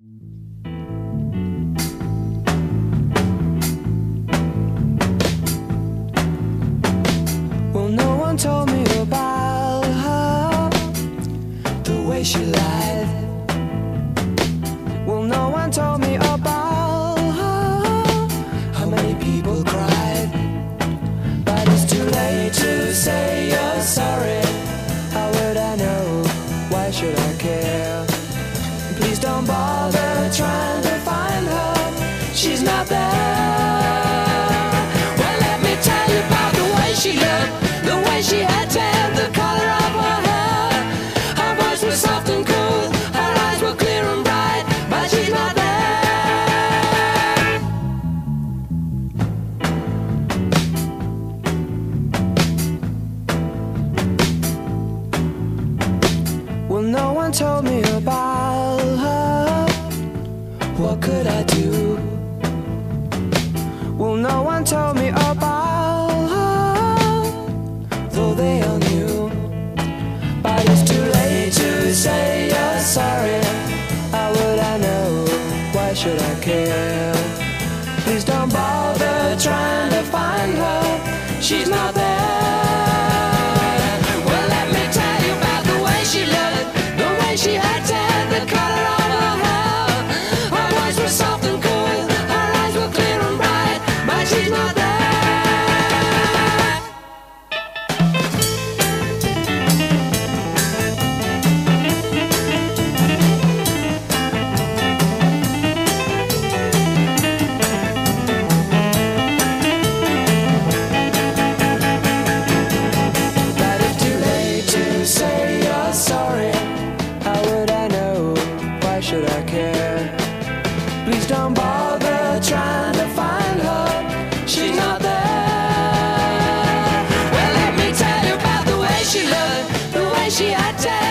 Well, no one told me about her, the way she lied. Well, no one told me about her, how many people cried. But it's too late to say you're sorry. How would I know? Why should I care? Please don't bother trying to find her. She's not there. Well, let me tell you about the way she looked, the way she had tan, the color of her hair. Her voice was soft and cool, her eyes were clear and bright, but she's not there. Well, no one told me about her. What could I do? Well, no one told me about her, though they all knew. But it's too late to say you're sorry. How would I know? Why should I care? Please don't bother trying to find her. She's not there. Well, let me tell you about the way she looked, the way she had tan, the color of her hair. Her voice was soft and cool, her eyes were clear and bright, but she's not there. But it's too late to say you're sorry. How would I know? Why should I care? Please don't bother trying to find her. She's not there. Well, let me tell you about the way she looked, the way she had tan.